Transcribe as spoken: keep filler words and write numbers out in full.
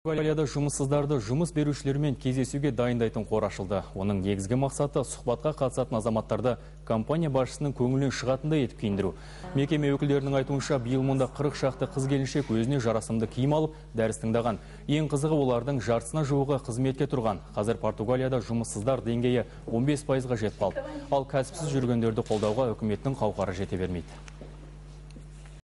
Португалияда жұмыссыздарды жұмыс берушілермен кездесуге дайындайтын қор ашылды. Оның негізгі мақсаты сұхбатқа қатысатын азаматтарды компания басшысының көңілінен шығатындай етіп киіндіру. Мекеме өкілдерінің айтуынша, биыл мұнда қырық шақты қыз-келіншек өзіне жарасымды киім алып, дәріс тыңдаған. Ең қызығы, олардың жартысына жуығы қызметке тұрған. Қазір Португалияда жұмыссыздар деңгейі он бес пайызға жетіп қалды. Ал кәсіпсіз жүргендерді қолдауға үкіметтің қауқары жете бермейді.